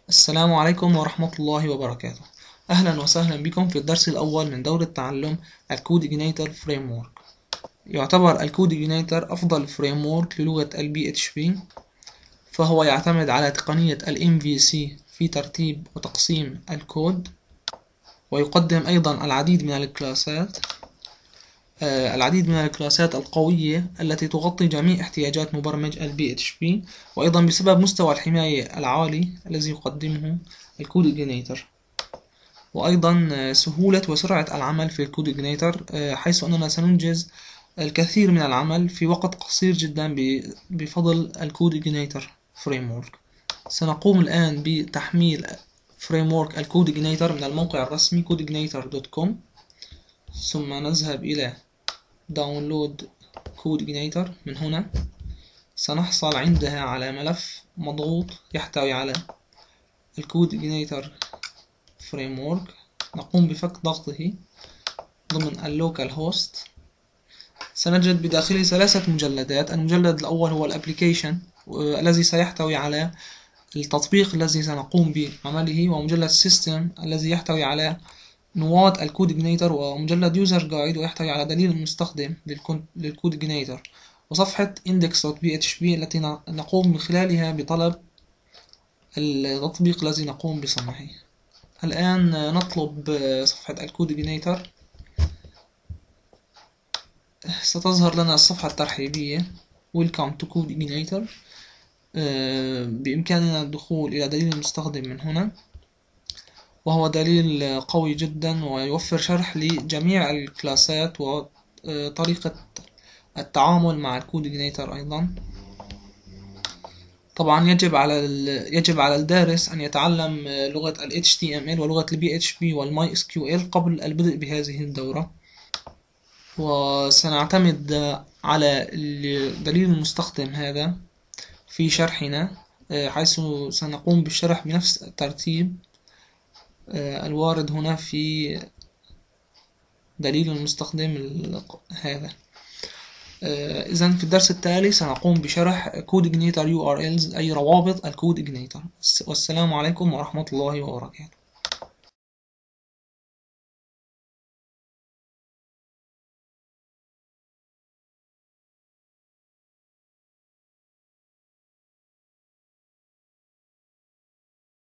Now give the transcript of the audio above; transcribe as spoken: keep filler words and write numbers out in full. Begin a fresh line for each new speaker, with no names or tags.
السلام عليكم ورحمة الله وبركاته. أهلا وسهلا بكم في الدرس الأول من دورة تعلم الكوديجنيتور فريمورك. يعتبر الكوديجنيتور أفضل فريمورك للغة ال بي إتش بي، فهو يعتمد على تقنية ال إم في سي في ترتيب وتقسيم الكود، ويقدم أيضا العديد من الكلاسات آه، العديد من الكلاسات القوية التي تغطي جميع احتياجات مبرمج ال بي إتش بي، وأيضا بسبب مستوى الحماية العالي الذي يقدمه الكوديجنيتور، وأيضا سهولة وسرعة العمل في الكوديجنيتور، حيث أننا سننجز الكثير من العمل في وقت قصير جدا بفضل الكوديجنيتور فريمورك. سنقوم الآن بتحميل فريمورك الكوديجنيتور من الموقع الرسمي كوديجنيتور دوت كوم، ثم نذهب إلى داونلود كوديجنيتور. من هنا سنحصل عندها على ملف مضغوط يحتوي على الكوديجنيتور فريمورك. نقوم بفك ضغطه ضمن اللوكال هوست. سنجد بداخله ثلاثة مجلدات. المجلد الأول هو الابليكيشن الذي سيحتوي على التطبيق الذي سنقوم بعمله، ومجلد سيستم الذي يحتوي على نواة الكوديجنيتور، ومجلد يوزر جايد ويحتوي على دليل المستخدم للكوديجنيتور، وصفحة index دوت بي إتش بي التي نقوم من خلالها بطلب التطبيق الذي نقوم بصنعه. الآن نطلب صفحة الكوديجنيتور. ستظهر لنا الصفحة الترحيبية Welcome to Codeignator. بإمكاننا الدخول إلى دليل المستخدم من هنا، وهو دليل قوي جدا ويوفر شرح لجميع الكلاسات وطريقة التعامل مع الكوديجنيتور. أيضا طبعا يجب على يجب على الدارس أن يتعلم لغة ال إتش تي إم إل ولغة ال بي إتش بي وال ماي إس كيو إل قبل البدء بهذه الدورة، وسنعتمد على دليل المستخدم هذا في شرحنا، حيث سنقوم بالشرح بنفس الترتيب الوارد هنا في دليل المستخدم هذا. إذن في الدرس التالي سنقوم بشرح كوديجنيتور يو آر إلز، أي روابط الكوديجنيتور. والسلام عليكم ورحمة الله وبركاته.